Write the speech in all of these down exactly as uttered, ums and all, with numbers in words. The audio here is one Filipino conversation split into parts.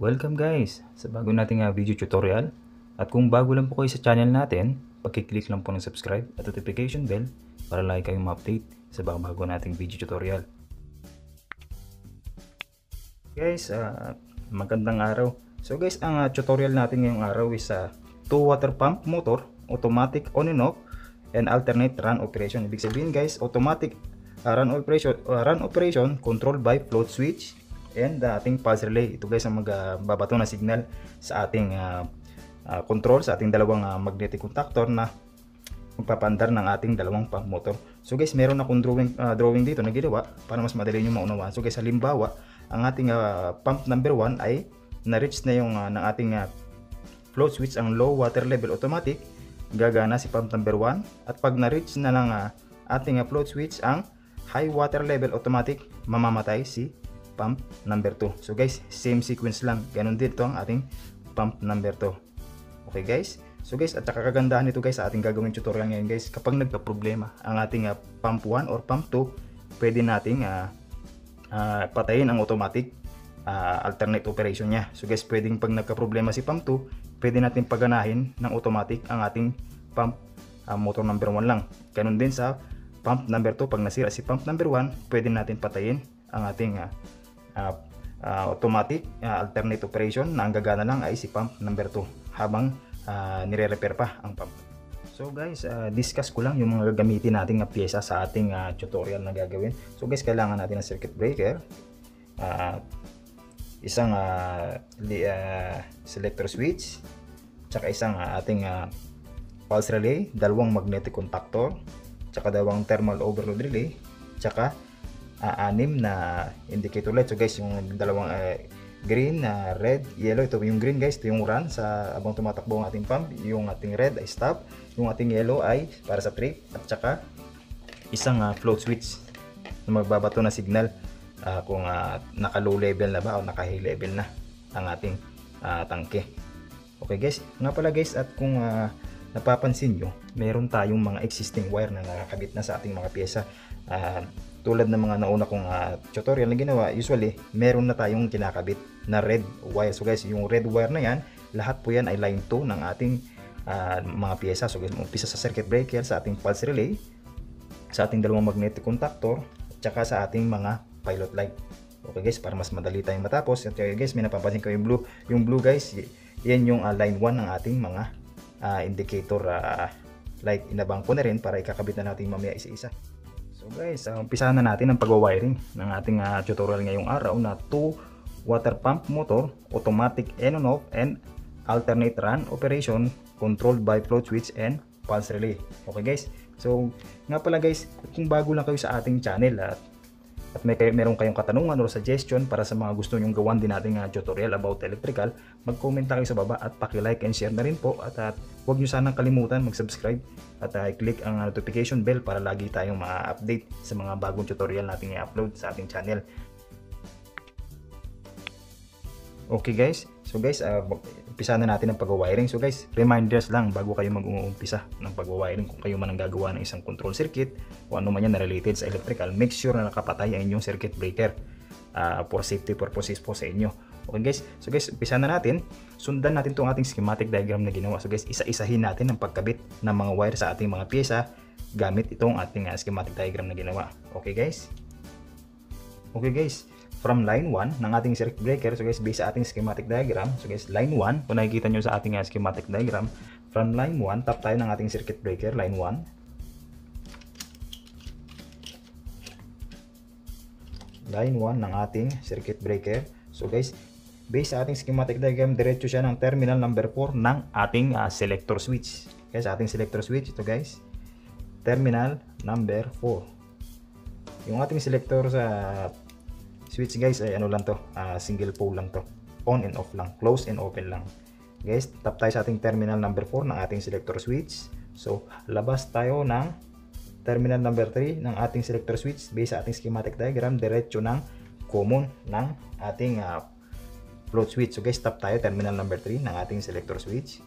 Welcome guys sa bago nating uh, video tutorial. At kung bago lang po kayo sa channel natin, pagkiklik lang po ng subscribe at notification bell para lagi kayong ma-update sa bago nating video tutorial. Guys, uh, magandang araw. So guys, ang uh, tutorial natin ngayong araw is uh, two water pump motor, automatic on and off, and alternate run operation. Ibig sabihin guys, automatic uh, run operation, uh, run operation controlled by float switch and uh, ating pulse relay. Ito guys ang magbabato uh, na signal sa ating uh, uh, control, sa ating dalawang uh, magnetic contactor na magpapandar ng ating dalawang pump motor. So guys, meron akong drawing, uh, drawing dito na ginawa para mas madali nyo maunawaan. So guys, halimbawa, ang ating uh, pump number one ay na-reach na yung uh, ng ating uh, float switch ang low water level automatic, gagana si pump number one. At pag na-reach na ng uh, ating uh, float switch ang high water level automatic, mamamatay si pump number two. So guys, same sequence lang. Ganon din ito ang ating pump number two. Okay guys? So guys, at saka kagandahan nito guys sa ating gagawin tutorial ngayon guys, kapag nagka-problema ang ating uh, pump one or pump two, pwede nating uh, uh, patayin ang automatic uh, alternate operation niya. So guys, pwedeng pag nagka-problema si pump two, pwede natin paganahin ng automatic ang ating pump uh, motor number one lang. Ganon din sa pump number two, pag nasira si pump number one, pwede natin patayin ang ating uh, Uh, uh, automatic uh, alternate operation na ang gagana lang ay si pump number two habang uh, nire-repair pa ang pump. So guys, uh, discuss ko lang yung mga gagamitin nating na pyesa sa ating uh, tutorial na gagawin. So guys, kailangan natin ng circuit breaker, uh, isang uh, uh, selector switch, tsaka isang uh, ating uh, pulse relay, dalawang magnetic contactor, tsaka dalawang thermal overload relay, tsaka Uh, anim na indicator light. So guys, yung dalawang uh, green, uh, red, yellow, ito yung green guys, ito yung run sa abang tumatakbo ang ating pump, yung ating red ay stop, yung ating yellow ay para sa trip, at saka isang uh, float switch na magbabato na signal uh, kung uh, naka low level na ba o naka high level na ang ating uh, tangke. Okay guys, nga pala guys, at kung uh, napapansin nyo, meron tayong mga existing wire na nakakabit na sa ating mga pyesa. Uh, tulad ng mga nauna kong uh, tutorial na ginawa, usually meron na tayong kinakabit na red wire. So guys, yung red wire na yan, lahat po yan ay line two ng ating uh, mga pyesa. So guys, umpisa sa circuit breaker, sa ating pulse relay, sa ating dalawang magnetic contactor, at saka sa ating mga pilot light. Okay guys, para mas madali tayong matapos. At okay guys, may napapansin ko yung blue. Yung blue guys, yan yung uh, line one ng ating mga uh, indicator uh, light. Inabang ko na rin para ikakabit na natin mamaya isa-isa. So guys, uh, umpisahan na natin ang pagwa-wiring ng ating uh, tutorial ngayong araw na two water pump motor, automatic on and off, and alternate run operation controlled by float switch and pulse relay. Okay guys, so nga pala guys, kung bago lang kayo sa ating channel at, at may kayo, meron kayong katanungan o suggestion para sa mga gusto nyong gawan din nating uh, tutorial about electrical, mag-comment kayo sa baba at paki-like and share na rin po. At, at huwag nyo sanang kalimutan mag-subscribe at uh, i-click ang notification bell para lagi tayong ma-update sa mga bagong tutorial nating i-upload sa ating channel. Okay guys, so guys, uh, umpisa na natin ang pag-wiring. So guys, reminders lang bago kayo mag-uumpisa ng pag-wiring, kung kayo man ang gagawa ng isang control circuit o ano man yan na related sa electrical, make sure na nakapatay ang inyong circuit breaker uh, for safety purposes po sa inyo. Okay guys, so guys, umpisa na natin. Sundan natin itong ating schematic diagram na ginawa. So guys, isa-isahin natin ang pagkabit ng mga wire sa ating mga pyesa gamit itong ating uh, schematic diagram na ginawa. Okay guys? Okay guys, from line one ng ating circuit breaker, so guys, based sa ating schematic diagram, so guys, line one, kung nakikita nyo sa ating uh, schematic diagram, from line one, tap tayo ng ating circuit breaker, line one. Line one ng ating circuit breaker. So guys, based sa ating schematic diagram, diretso siya ng terminal number four ng ating uh, selector switch. Guys, ating selector switch, ito guys, terminal number four. Yung ating selector sa switch guys ay ano lang to, uh, single pole lang to, on and off lang, close and open lang. Guys, tap tayo sa ating terminal number four ng ating selector switch. So labas tayo ng terminal number three ng ating selector switch. Based sa ating schematic diagram, diretso ng common ng ating uh, float switch. So guys, tap tayo terminal number three ng ating selector switch.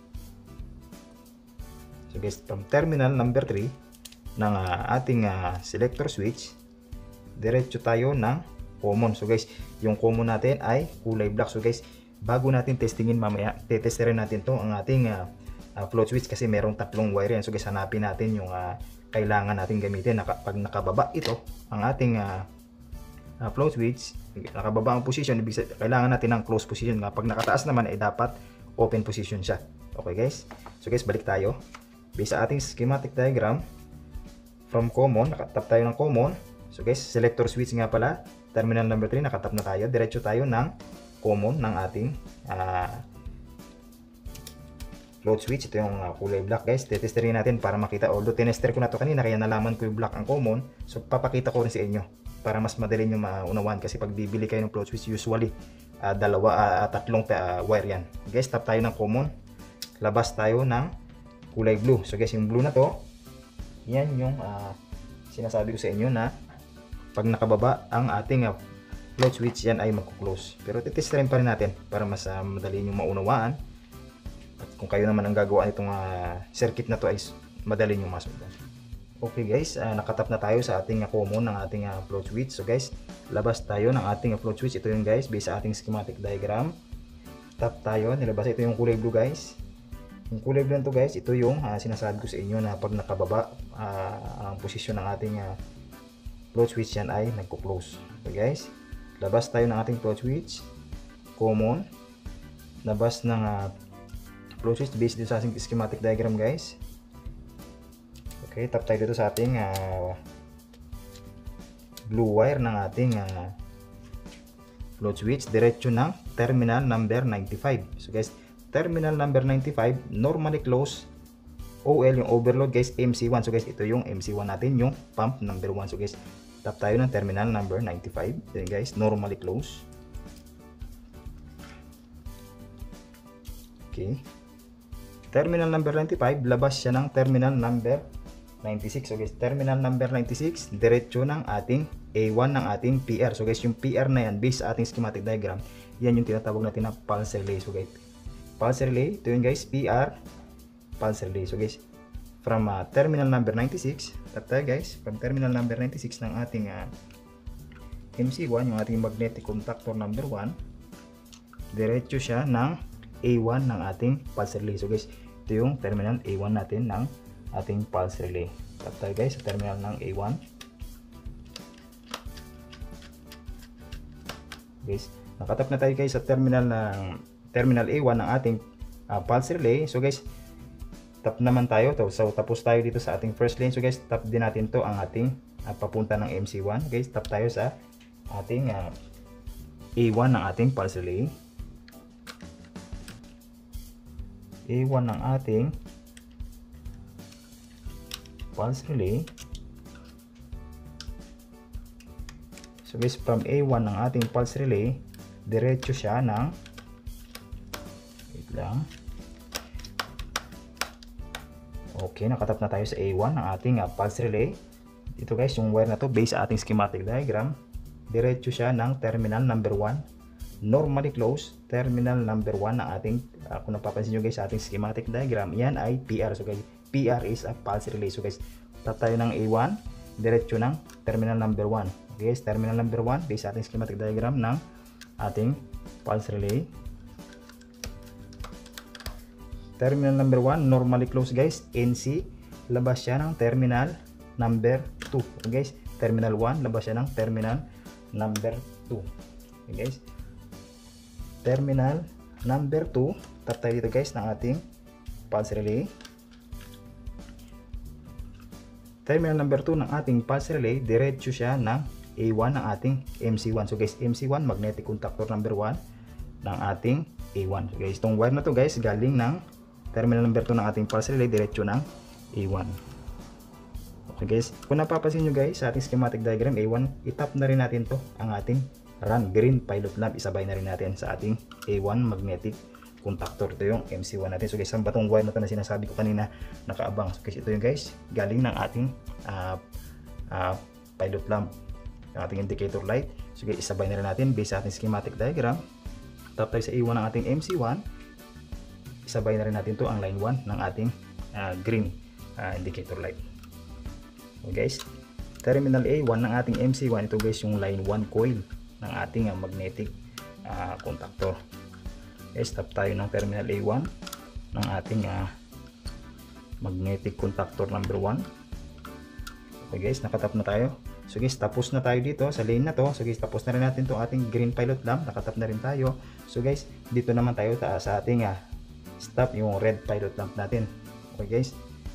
So guys, from terminal number three ng uh, ating uh, selector switch, diretso tayo ng common. So guys, yung common natin ay kulay black. So guys, bago natin testingin mamaya, tetesterin natin to ang ating uh, uh, float switch kasi merong tatlong wire yan. So guys, hanapin natin yung uh, kailangan natin gamitin. Naka, pag nakababa ito ang ating uh, uh, float switch, nakababa ang position, ibig sabihin, kailangan natin ng close position. Pag nakataas naman ay dapat open position siya. Okay guys, so guys, balik tayo base sa ating schematic diagram. From common, nakatap tayo ng common. So guys, selector switch nga pala, terminal number three, nakatap na tayo. Diretso tayo ng common ng ating uh, float switch. Ito yung uh, kulay black guys. Tetesterin natin para makita. Although tinester ko na to kanina, kaya nalaman ko yung black ang common. So papakita ko rin sa inyo para mas madali nyo maunawaan. Kasi pag bibili kayo ng float switch, usually uh, dalawa, uh, tatlong uh, wire yan. Guys, tap tayo ng common. Labas tayo ng kulay blue. So guys, yung blue na to, yan yung uh, sinasabi ko sa inyo na pag nakababa ang ating uh, float switch, yan ay magkuklose. Pero titesterin pa rin natin para mas uh, madali nyo maunawaan. At kung kayo naman ang gagawa nitong uh, circuit na to ay madali nyo masundan. Okay guys, uh, nakatap na tayo sa ating uh, common ng ating uh, float switch. So guys, labas tayo ng ating uh, float switch. Ito yung guys, based sa ating schematic diagram. Tap tayo, nilabas. Ito yung kulay blue guys. Yung kulay blue to guys, ito yung uh, sinasabi ko sa inyo na pag nakababa uh, ang posisyon ng ating uh, float switch, yan ay nagko-close. Okay guys, labas tayo ng ating float switch, common, labas ng uh, float switch based dito sa ating schematic diagram guys. Okay, tap tayo dito sa ating uh, blue wire ng ating uh, float switch, diretso ng terminal number ninety-five. So guys, terminal number ninety-five, normally close, O L yung overload guys, M C one. So guys, ito yung M C one natin, yung pump number one. So guys, tap tayo ng terminal number ninety-five. Then guys, normally close. Okay. Terminal number ninety-five, labas siya ng terminal number ninety-six. So guys, terminal number ninety-six, diretso ng ating A one ng ating P R. So guys, yung P R na yan, based sa ating schematic diagram, yan yung tinatawag natin na pulse relay. So guys, pulse relay, ito yun guys, P R, pulse relay. So guys, from uh, terminal number ninety-six, tap tayo guys, from terminal number ninety-six ng ating uh, M C one, yung ating magnetic contactor number one, diretso siya ng A one ng ating pulse relay. So guys, ito yung terminal A one natin ng ating pulse relay. Tap tayo guys sa terminal ng A one. Guys, nakatap na tayo guys sa terminal ng terminal A one ng ating uh, pulse relay. So guys, tap naman tayo to. So tapos tayo dito sa ating first lane. So guys, tap din natin to ang ating uh, papunta ng M C one. Guys, tap tayo sa ating uh, A one ng ating pulse relay. A one ng ating pulse relay. So guys, from A one ng ating pulse relay, diretso siya ng, wait lang. Okay, nakatap na tayo sa A one ng ating uh, pulse relay. Ito guys, yung wire na to, based sa ating schematic diagram, diretso siya ng terminal number one, normally close, terminal number one ng ating, uh, kung napapansin nyo guys sa ating schematic diagram, yan ay P R. So guys, P R is a pulse relay. So guys, tap tayo ng A one, diretso ng terminal number one. Okay guys, terminal number one, based sa ating schematic diagram ng ating pulse relay. Terminal number one, normally close guys, N C, labas siya ng terminal number two. Okay guys, terminal one, labas siya ng terminal number two. Okay guys, terminal number two, tap tayo dito guys ng ating pulse relay. Terminal number two ng ating pulse relay, diretso siya ng A one ng ating M C one. So guys, M C one, magnetic contactor number one ng ating A one. So guys, itong wire na to guys, galing ng terminal number two ng ating pulse relay, diretso ng A one. Okay guys, kung napapansin nyo guys sa ating schematic diagram A one, itap na rin natin to ang ating run green pilot lamp, isabay na rin natin sa ating A one magnetic contactor. Ito yung M C one natin. So guys, ang batong wire na to na sinasabi ko kanina, nakaabang. So guys, ito yung guys, galing ng ating uh, uh, pilot lamp, yung ating indicator light. So guys, isabay na rin natin based sa ating schematic diagram. Tap tayo sa A one ng ating M C one, isabay na rin natin to ang line one ng ating uh, green uh, indicator light. Okay guys, terminal A one ng ating M C one, ito guys yung line one coil ng ating uh, magnetic uh, contactor. Okay, stop tayo ng terminal A one ng ating uh, magnetic contactor number one. Okay guys, nakatap na tayo. So guys, tapos na tayo dito sa lane na to. So guys, tapos na rin natin itong ating green pilot lamp. Nakatap na rin tayo. So guys, dito naman tayo taas sa ating uh, stop yung red pilot lamp natin. Okay guys.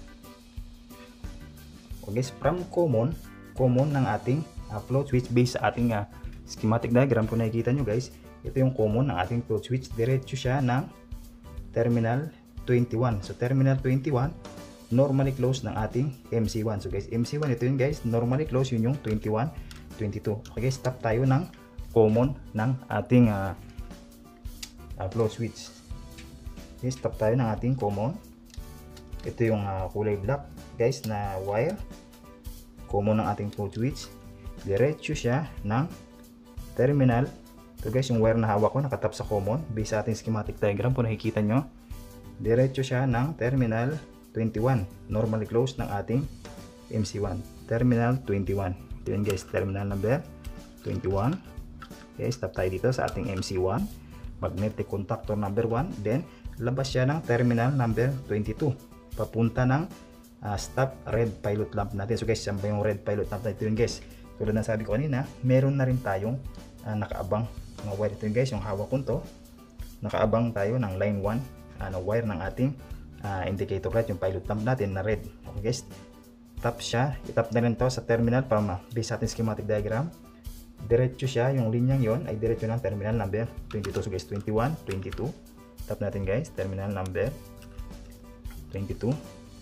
Okay guys, from common, common ng ating uh, float switch based sa ating uh, schematic diagram. Kung nakikita nyo guys, ito yung common ng ating float switch. Diretso siya ng terminal twenty-one. So terminal twenty-one, normally close ng ating M C one. So guys, M C one ito yun guys, normally close yun yung twenty-one, twenty-two. Okay guys, stop tayo ng common ng ating uh, uh, float switch. Okay, stop tayo ng ating common. Ito yung uh, kulay black guys na wire. Common ng ating float switch. Diretso siya ng terminal. Ito guys, yung wire na hawak ko nakatap sa common. Based sa ating schematic diagram, kung nakikita nyo, diretso siya ng terminal twenty-one, normally close ng ating M C one. Terminal twenty-one. Ito yun guys, terminal number twenty-one. Okay, stop tayo dito sa ating M C one, magnetic contactor number one. Then labas siya ng terminal number twenty-two, papunta ng uh, stop red pilot lamp natin. So guys, saan ba yung red pilot lamp natin? Ito yun guys, tulad na sabi ko kanina, meron na rin tayong uh, nakaabang mga wire. Ito yun guys, yung hawak ko to, nakaabang tayo ng line one uh, na wire ng ating uh, indicator light, yung pilot lamp natin na red. Okay guys, tap siya, itap na rin to sa terminal para ma-base sa ating schematic diagram. Diretso siya, yung linyang yon ay diretso ng terminal number twenty-two. So guys, twenty-one, twenty-two, tap natin guys, terminal number twenty-two.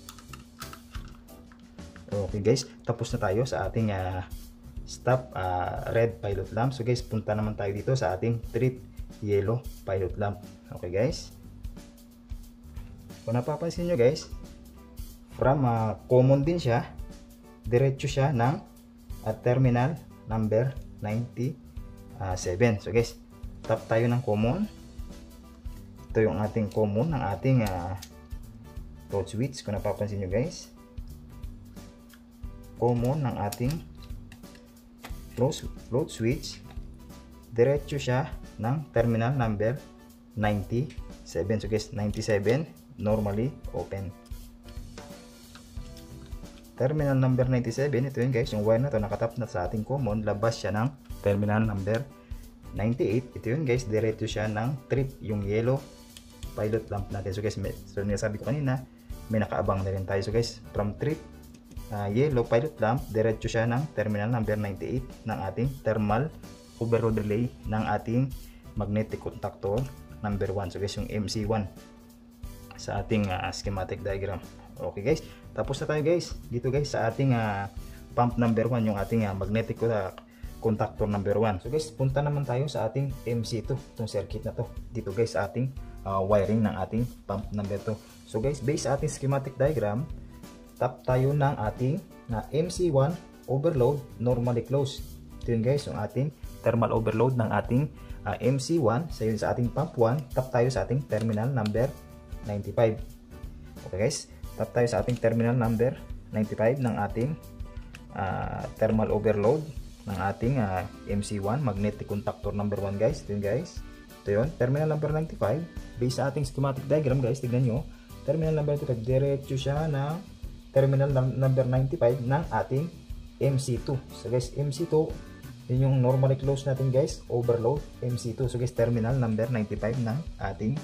Okay guys, tapos na tayo sa ating uh, stop uh, red pilot lamp. So guys, punta naman tayo dito sa ating trip yellow pilot lamp. Okay guys, kung napapansin nyo guys, from uh, common din siya, diretso siya ng uh, terminal number ninety-seven. So guys, tap tayo ng common. Ito yung ating common ng ating uh, float switch. Kung napapansin nyo guys, common ng ating float switch, diretso siya ng terminal number ninety-seven. So guys, ninety-seven, normally open. Terminal number ninety-seven, ito yun guys, yung wire na to nakatap na sa ating common, labas siya ng terminal number ninety-eight. Ito yun guys, diretso siya ng trip, yung yellow pilot lamp natin. So guys, may, so sabi ko kanina, may nakaabang na rin tayo. So guys, from trip uh, yellow pilot lamp, diretso siya ng terminal number ninety-eight ng ating thermal overload relay ng ating magnetic contactor number one. So guys, yung M C one sa ating uh, schematic diagram. Okay guys, tapos na tayo guys dito guys sa ating uh, pump number one, yung ating uh, magnetic uh, contactor number one. So guys, punta naman tayo sa ating M C two, itong circuit na to dito guys sa ating uh, wiring ng ating pump number two. So guys, based sa ating schematic diagram, tap tayo ng ating na uh, M C one overload normally closed. Ito yun guys, yung ating thermal overload ng ating uh, M C one. So yun sa ating pump one, tap tayo sa ating terminal number ninety-five. Okay guys, tap tayo sa ating terminal number ninety-five ng ating uh, thermal overload ng ating uh, M C one magnetic contactor number one guys. Ito yun guys, ito yun, terminal number ninety-five. Based sa ating schematic diagram guys, tignan nyo, terminal number ninety-five, diretso siya na terminal number ninety-five ng ating M C two. So guys, M C two, yun yung normally close natin guys, overload M C two. So guys, terminal number ninety-five ng ating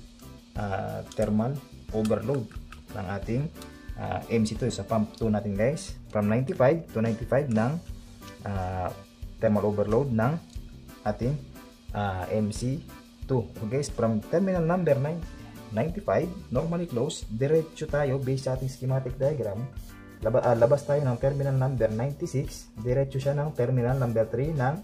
uh, thermal overload ng ating uh, M C two sa pump two natin guys, from ninety-five to ninety-five ng uh, thermal overload ng ating uh, M C two. Okay guys, from terminal number ninety-five normally close, diretso tayo based sa ating schematic diagram, labas, uh, labas tayo ng terminal number ninety-six, diretso siya ng terminal number three ng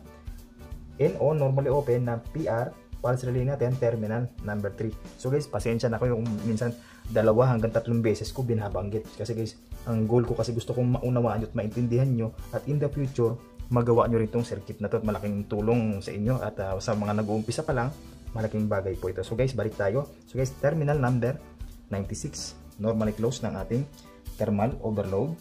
N O normally open ng P R pulse relay natin, terminal number three. So guys, pasensya na kayo kung minsan dalawa hanggang tatlong beses ko binabanggit, kasi guys, ang goal ko kasi gusto kong maunawaan nyo at maintindihan nyo, at in the future magawa nyo rin itong circuit na to at malaking tulong sa inyo, at uh, sa mga nag-uumpisa pa lang, malaking bagay po ito. So guys, balik tayo. So guys, terminal number ninety-six normally close ng ating thermal overload.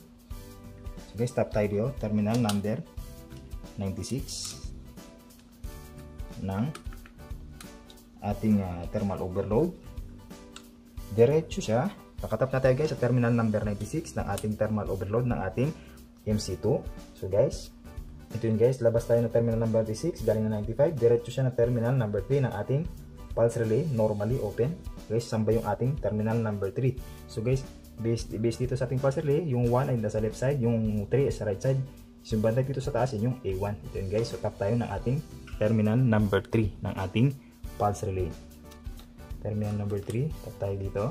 So guys, tap tayo dito, terminal number ninety-six ng ating uh, thermal overload. Diretso siya. Kakatap na tayo guys sa terminal number ninety-six ng ating thermal overload ng ating M C two. So guys, ito yun guys, labas tayo ng terminal number ninety-six, galing na ninety-five, diretso siya ng terminal number three ng ating pulse relay, normally open. Guys, samba yung ating terminal number three. So guys, based, based dito sa ating pulse relay, yung one ay nasa left side, yung three ay sa right side. So yung banda dito sa taas, yun yung A one. Ito yun guys, so tap tayo ng ating terminal number three ng ating pulse relay. Terminal number three, tap tayo dito.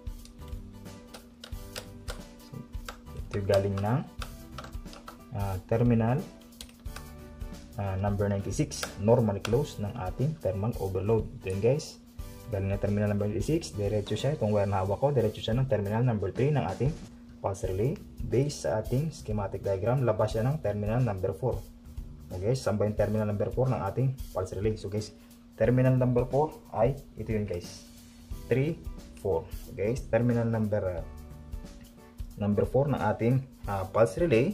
So, ito yung galing ng uh, terminal uh, number ninety-six, normally closed ng ating thermal overload. Ito yun guys, galing na terminal number ninety-six, diretso siya, itong wire na hawak ko, diretso siya ng terminal number three ng ating pulse relay. Based sa ating schematic diagram, labas siya ng terminal number four. Okay, saan ba yung terminal number four ng ating pulse relay? So guys, terminal number four ay ito yun guys, three, four. Okay, terminal number uh, number four ng ating uh, pulse relay.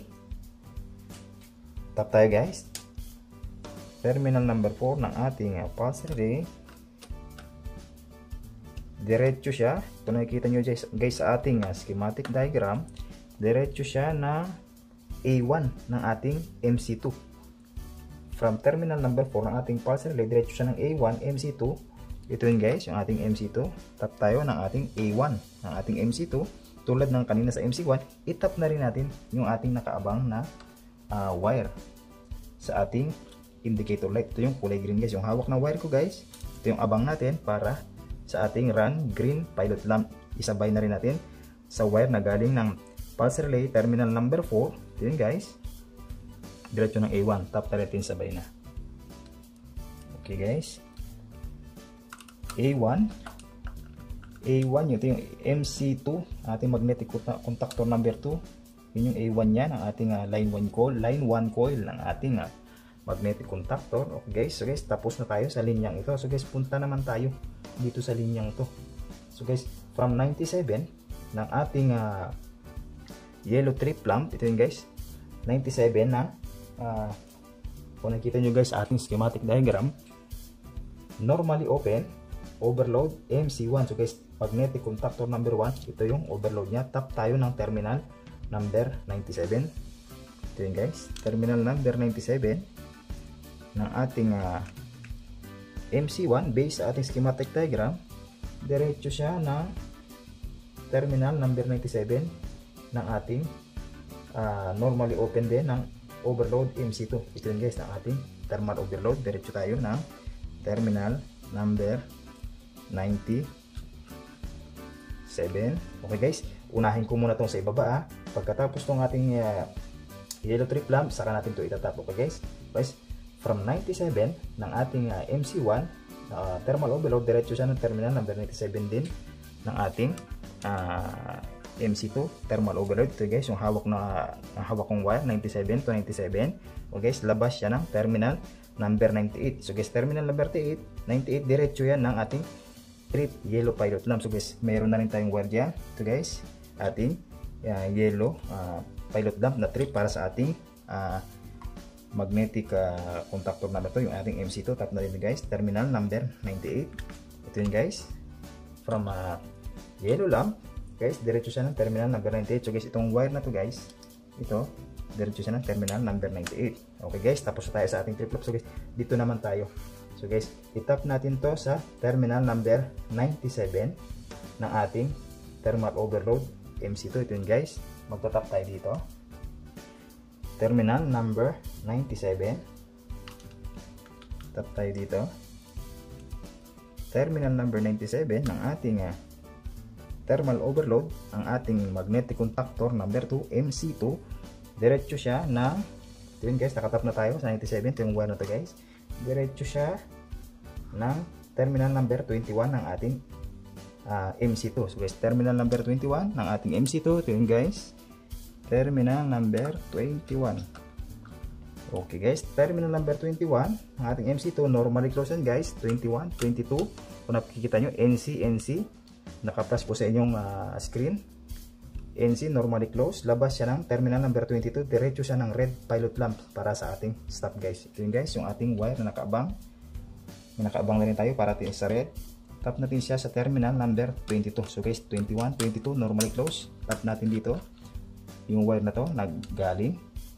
Tap tayo guys, terminal number four ng ating uh, pulse relay. Diretso siya, ito nakikita nyo guys, guys sa ating uh, schematic diagram, diretso siya na A one ng ating M C two. From terminal number four ng ating pulse relay, diretso siya ng A one, M C two. Ito yun guys, yung ating M C two. Tap tayo ng ating A one ng ating M C two. Tulad ng kanina sa M C one, itap na rin natin yung ating nakaabang na uh, wire sa ating indicator light. Ito yung kulay green guys, yung hawak na wire ko guys. Ito yung abang natin para sa ating run green pilot lamp. Isabay na rin natin sa wire na galing ng pulse relay terminal number four. Ito yun guys, diretso ng A one. Tap na rin, sabay na. Okay guys, A one, A one, ito yung M C two, ating magnetic contactor number two. Yun yung A one niya, ng ating uh, line one coil, line one coil ng ating uh, magnetic contactor. Okay guys, so guys, tapos na tayo sa linyang ito. So guys, punta naman tayo dito sa linyang to. So guys, from ninety-seven ng ating uh, yellow trip lamp, ito yun guys, ninety-seven na uh, kung nakita nyo guys ating schematic diagram, normally open, overload, M C one. So guys, magnetic contactor number one, ito yung overload nya. Tap tayo ng terminal number ninety-seven. Ito yun guys, terminal number ninety-seven ng ating uh, M C one based sa ating schematic diagram. Diretso siya ng terminal number ninety-seven ng ating uh, normally open din ng overload M C two. Ito yun guys, ng ating thermal overload. Diretso tayo ng terminal number ninety-seven. Okay guys, unahin ko muna itong sa ibaba ha. Pagkatapos itong ating uh, yellow trip lamp, saka natin ito itatap. Okay guys, guys, from ninety-seven ng ating uh, M C one uh, thermal overload, diretso siya ng terminal number ninety-seven din ng ating uh, M C two thermal overload. Ito guys, yung hawak na ang hawak kong wire, ninety-seven to ninety-seven. Okay guys, labas siya ng terminal number ninety-eight. So guys, terminal number ninety-eight, diretso yan ng ating trip yellow pilot lamp. So guys, mayroon na rin tayong wire dyan. Ito guys, ating uh, yellow uh, pilot lamp na trip para sa ating uh, magnetic uh, contactor number to, yung ating M C two. Tap na rin guys, terminal number ninety-eight. Ito yun guys, from uh, yellow lamp guys, diretso siya ng terminal number ninety-eight. So guys, itong wire na to guys, ito, diretso siya ng terminal number ninety-eight. Okay guys, tapos na tayo sa ating trip lamp. So guys, dito naman tayo. So guys, itap natin to sa terminal number ninety-seven ng ating thermal overload M C two. Ito yun guys, magtatap tayo dito. Terminal number ninety-seven. Tap tayo dito. Terminal number ninety-seven ng ating uh, thermal overload, ang ating magnetic contactor number two, M C two. Diretso siya ng, ito yun guys, nakatap na tayo sa ninety-seven. Ito yung wire na to guys. Diretso siya ng terminal number twenty-one ng ating uh, M C two. So guys, terminal number twenty-one ng ating M C two. Ito yun guys, terminal number twenty-one. Okay guys, terminal number twenty-one ng ating M C two, normally closed yan guys, twenty-one, twenty-two. Kung nakikita nyo, N C, N C, nakapas po sa inyong uh, screen. N C, normally closed. Labas siya ng terminal number twenty-two, diretso siya ng red pilot lamp para sa ating stop guys. Ito yun guys, yung ating wire na nakaabang. Nakaabang na rin tayo para natin sa red. Tap natin siya sa terminal number twenty-two. So guys, twenty-one, twenty-two, normally close. Tap natin dito. Yung wire na to, naggaling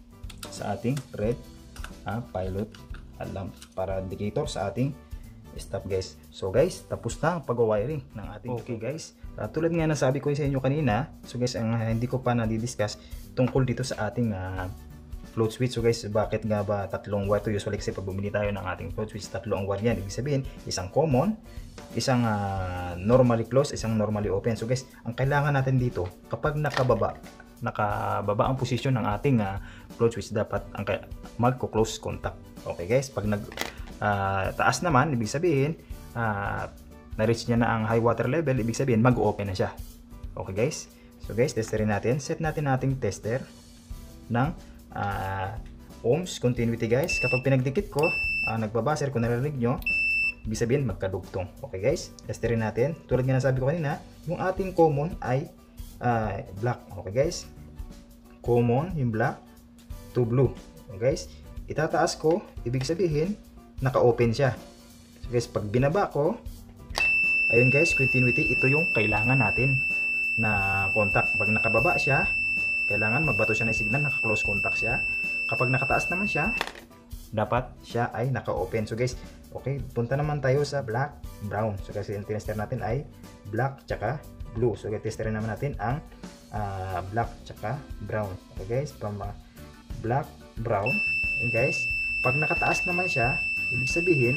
sa ating red ah, pilot alarm para indicator sa ating stop guys. So guys, tapos na ang pag-wiring ng ating okay guys. Uh, tulad nga nasabi ko sa inyo kanina, so guys, ang uh, hindi ko pa na-discuss tungkol dito sa ating uh, float switch. So guys, bakit nga ba tatlong wire to? Usually kasi pag bumili tayo ng ating float switch, tatlo ang wire yan. Ibig sabihin, isang common, isang uh, normally closed, isang normally open. So guys, ang kailangan natin dito, kapag nakababa, nakababa ang posisyon ng ating uh, float switch, dapat ang magko-close contact. Okay guys, pag nag uh, taas naman, ibig sabihin, uh, na-reach niya na ang high water level, ibig sabihin mag-open na siya. Okay guys, so guys, testerin natin. Set natin nating tester ng uh, ohms continuity guys. Kapag pinagdikit ko, uh, nagbabaser, kung narinig nyo, ibig sabihin magkadugtong. Okay guys, testerin natin. Tulad nga nasabi ko kanina, yung ating common ay uh, black. Okay guys, common yung black to blue. Okay guys, itataas ko, ibig sabihin naka-open siya. So guys, pag binaba ko, ayun guys, continuity, ito yung kailangan natin na contact. Pag nakababa siya, kailangan magbato siya ng signal, naka-close contact siya. Kapag nakataas naman siya, dapat siya ay naka-open. So guys, okay, punta naman tayo sa black, brown. So kasi yung tinester natin ay black tsaka blue. So guys, testerin naman natin ang uh, black tsaka brown. Okay guys, from uh, black, brown. Okay guys, pag nakataas naman siya, ibig sabihin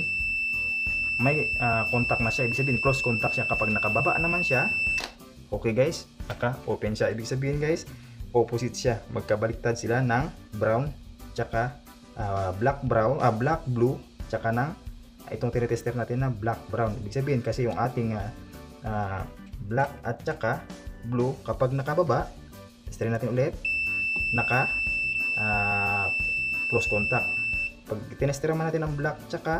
may uh, contact na siya, ibig sabihin close contact siya. Kapag nakababa naman siya, okay guys, naka-open siya. Ibig sabihin guys, opposite siya, magkabaliktad sila ng brown tsaka uh, black brown, uh, black blue tsaka ng uh, itong tinetester natin na black brown. Ibig sabihin kasi yung ating uh, uh, black at tsaka blue, kapag nakababa, testerin natin ulit, naka uh, close contact. Pag tinester naman natin ang black tsaka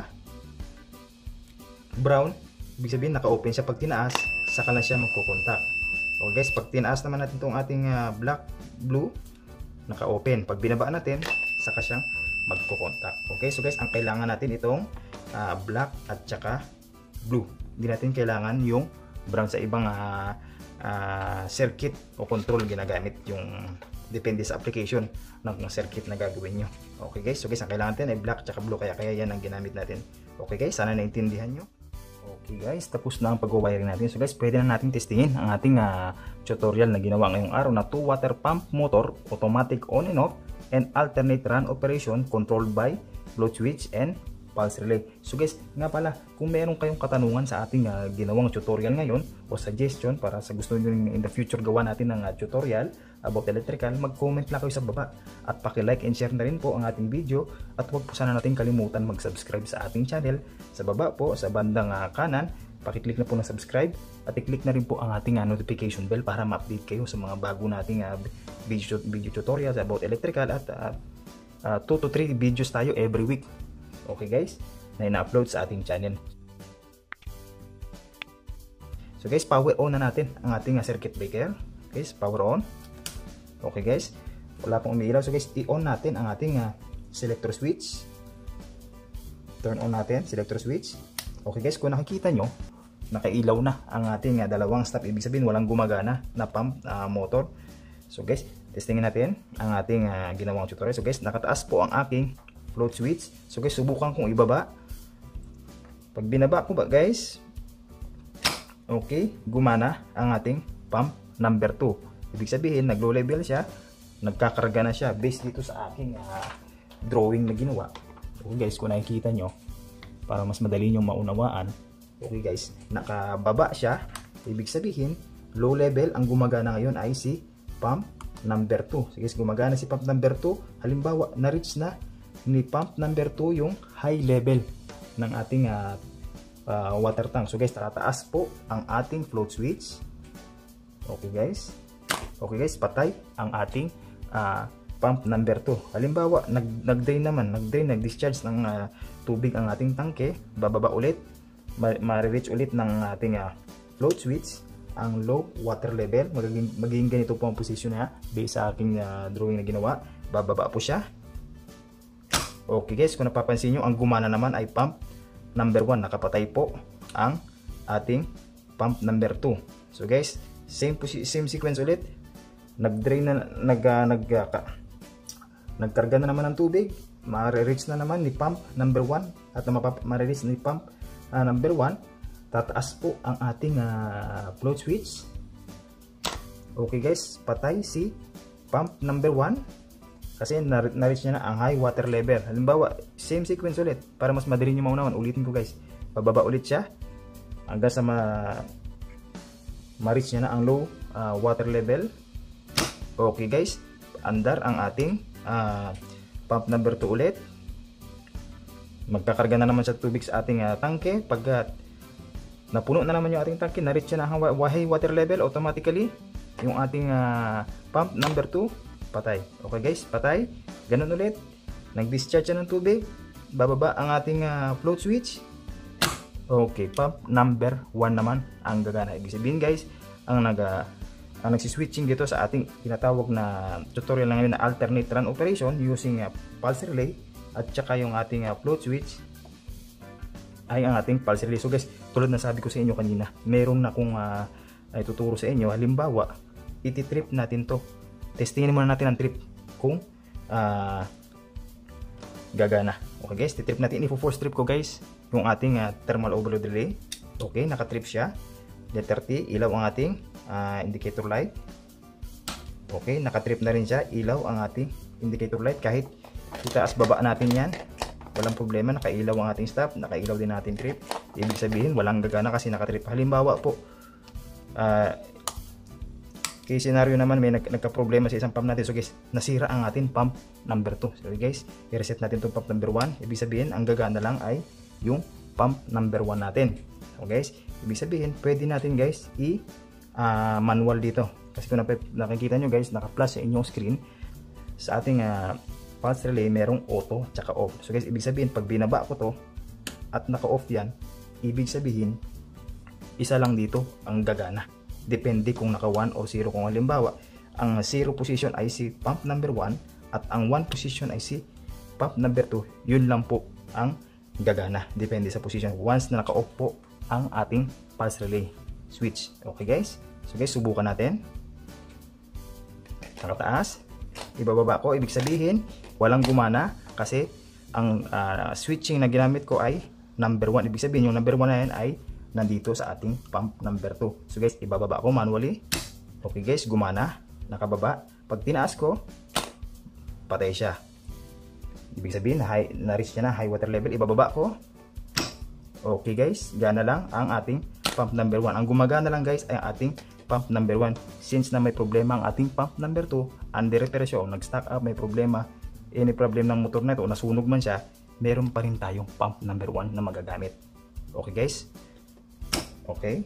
brown, ibig sabihin naka-open siya. Pag tinaas, saka na siya magko-contact. Okay guys, pag tinaas naman natin itong ating uh, black, blue, naka-open. Pag binaba natin, saka siyang magko-contact. Okay, so guys, ang kailangan natin itong uh, black at saka blue. Hindi natin kailangan yung brown. Sa ibang uh, uh, circuit o control ginagamit yung depende sa application ng circuit na gagawin nyo. Okay guys, so guys, ang kailangan natin ay black at blue, kaya kaya yan ang ginamit natin. Okay guys, sana naintindihan nyo. Okay guys, tapos na ang pag-wiring natin. So guys, pwede na natin testingin ang ating uh, tutorial na ginawa ngayong araw na two water pump motor, automatic on and off, and alternate run operation controlled by float switch and pulse relay. So guys, nga pala, kung meron kayong katanungan sa ating uh, ginawang tutorial ngayon o suggestion para sa gusto niyo in the future gawa natin ng uh, tutorial about electrical, mag-comment lang kayo sa baba at paki-like and share na rin po ang ating video, at huwag po sana natin kalimutan mag-subscribe sa ating channel. Sa baba po, sa bandang uh, kanan, paki-click na po ng subscribe at i-click na rin po ang ating uh, notification bell para ma-update kayo sa mga bago nating uh, video, video tutorials about electrical, at uh, two to three videos tayo every week. Okay guys, na ina-upload sa ating channel. So guys, power on na natin ang ating uh, circuit breaker. Guys, power on. Okay guys, wala pong umiilaw. So guys, i-on natin ang ating uh, selector switch. Turn on natin selector switch. Okay guys, kung nakikita nyo, nakailaw na ang ating uh, dalawang stop. Ibig sabihin walang gumagana na pump uh, motor. So guys, testingin natin ang ating uh, ginawang tutorial. So guys, nakataas po ang aking float switch. So guys, subukan kong ibaba. Pag binaba ko ba guys, okay, gumana ang ating pump number two. Ibig sabihin, nag-low level siya, nagkakarga na siya based dito sa aking uh, drawing na ginawa. Okay guys, kung nakikita nyo, para mas madali nyo maunawaan, okay guys, nakababa siya. Ibig sabihin, low level ang gumagana ngayon ay si pump number two. So guys, gumagana si pump number two. Halimbawa, na-reach na ni pump number two yung high level ng ating uh, uh, water tank. So guys, tataas po ang ating float switch. Okay guys, okay guys, patay ang ating uh, pump number two. Halimbawa, nag-drain naman, nag-drain, nag-discharge ng uh, tubig ang ating tangke, bababa ulit, ma-reach ulit ng ating uh, float switch ang low water level. Magiging, magiging ganito po ang position niya based sa aking uh, drawing na ginawa. Bababa po siya. Okay guys, kung napapansin nyo, ang gumana naman ay pump number one, nakapatay po ang ating pump number two. So guys, same same sequence ulit. Nag-drain na nag uh, nag uh, nagkarga na naman ng tubig, ma-reach na naman ni pump number one at ma-reach ni pump uh, number one. Tataas po ang ating uh, float switch. Okay guys, patay si pump number one kasi na-reach niya na ang high water level. Halimbawa, same sequence ulit para mas madali niyo maunawan. Ulitin ko guys. Bababa ulit siya hanggang sa ma ma-reach niya na ang low uh, water level. Okay guys, andar ang ating uh, pump number two ulit. Magkakarga na naman sa tubig sa ating uh, tangke. Pag uh, napuno na naman yung ating tangke, na-reach niya na ang high water level, automatically yung ating uh, pump number two patay. Okay guys, patay. Ganun ulit. Nag-discharge siya ng tubig. Bababa ang ating uh, float switch. Okay, pump number one naman ang gagana. Ibig sabihin guys, ang nag uh, ang nagsi-switching dito sa ating tinatawag na tutorial na ngayon na alternate run operation using uh, pulse relay at saka yung ating uh, float switch ay ang ating pulse relay. So guys, tulad na sabi ko sa inyo kanina, meron na kung uh, ay tuturo sa inyo. Halimbawa, iti-trip natin to. Testingin muna natin ang trip kung uh, gagana. Okay guys, titrip natin. Ifo-force trip ko guys yung ating uh, thermal overload relay. Okay, nakatrip siya. Letter T, ilaw ang ating uh, indicator light. Okay, nakatrip na rin siya. Ilaw ang ating indicator light. Kahit itaas baba natin yan, walang problema. Nakailaw ang ating stop. Nakailaw din natin trip. Ibig sabihin, walang gagana kasi nakatrip. Halimbawa po, uh, kay scenario naman may nag nagka-problema sa isang pump natin. So guys, nasira ang ating pump number two. So guys, i-reset natin itong pump number one. Ibig sabihin, ang gagana lang ay yung pump number one natin. So guys, ibig sabihin, pwede natin guys i uh, manual dito. Kasi kung nakikita nyo guys, naka-plus sa inyong screen sa ating uh, pulse relay, merong auto tsaka off. So guys, ibig sabihin, pag binaba ko to at naka-off yan, ibig sabihin, isa lang dito ang gagana. Depende kung naka one or zero. Kung halimbawa, ang zero position ay si pump number one at ang one position ay si pump number two, yun lang po ang gagana. Depende sa position. Once na naka-off po ang ating pulse relay switch. Okay guys? So guys, subukan natin. Nakataas. Ibababa ko. Ibig sabihin, walang gumana kasi ang uh, switching na ginamit ko ay number one. Ibig sabihin, yung number one na yan ay nandito sa ating pump number two. So guys, ibababa ko manually. Okay guys, gumana, nakababa. Pag tinaas ko, patay siya. Ibig sabihin, high, na-reach niya na high water level. Ibababa ko. Okay guys, gana lang ang ating pump number one. Ang gumagana lang guys ay ang ating pump number one. Since na may problema ang ating pump number two, under repairasyon, nag-stack up, may problema, any problem ng motor na ito, nasunog man siya, meron pa rin tayong pump number one na magagamit. Okay guys? Okay.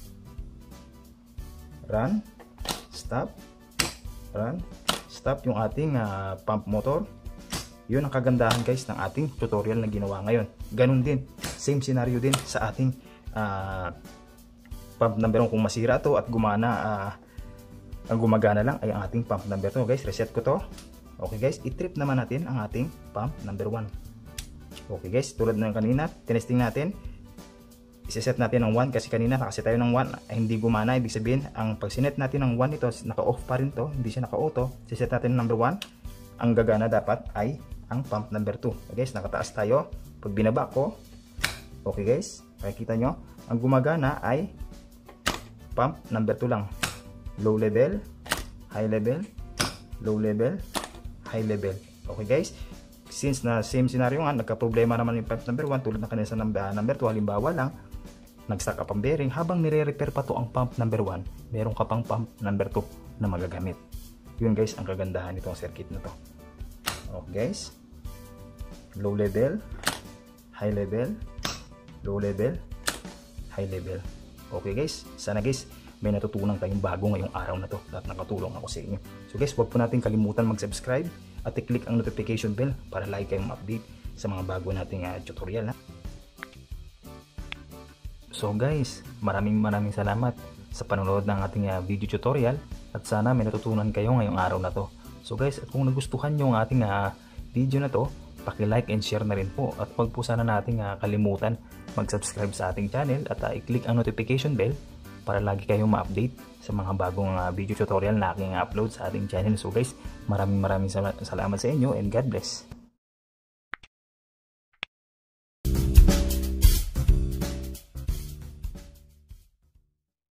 Run. Stop. Run. Stop yung ating uh, pump motor. Yun ang kagandahan guys ng ating tutorial na ginawa ngayon. Ganun din. Same scenario din sa ating uh, pump number one. Kung masira to at gumana, uh, ang gumagana lang ay ang ating pump number two. Guys, reset ko to. Okay guys, i-trip naman natin ang ating pump number one. Okay guys, tulad ng kanina, tinesting natin. Iseset natin ng one kasi kanina nakaset tayo ng one ay hindi gumana. Ibig sabihin, ang pag sinet natin ng one ito, naka-off pa rin to, hindi siya naka-auto. Siset natin ng number one, ang gagana dapat ay ang pump number two. Okay guys, nakataas tayo. Pag binaba ko, okay guys, makikita nyo, ang gumagana ay pump number two lang. Low level, high level, low level, high level. Okay guys, since na same scenario nga, nagka-problema naman yung pump number one, tulad na kanina sa number, number two, halimbawa lang, nag-stack up ang bearing, habang nire-repair pa to ang pump number one, meron ka pang pump number two na magagamit. Yun guys, ang kagandahan nitong circuit na to. Okay guys, low level, high level, low level, high level. Okay guys, sana guys, may natutunan tayong bago ngayong araw na to at nakatulong ako sa inyo. So guys, huwag po natin kalimutan mag-subscribe at i-click ang notification bell para lagi kayong ma-update sa mga bago nating uh, tutorial. Ha? So guys, maraming maraming salamat sa panonood ng ating uh, video tutorial at sana may natutunan kayo ngayong araw na to. So guys, at kung nagustuhan nyo ang ating uh, video na to, paki-like and share na rin po. At huwag po sana nating uh, kalimutan mag-subscribe sa ating channel at uh, i-click ang notification bell para lagi kayong ma-update sa mga bagong uh, video tutorial na aking upload sa ating channel. So guys, maraming maraming salamat sa inyo and God bless.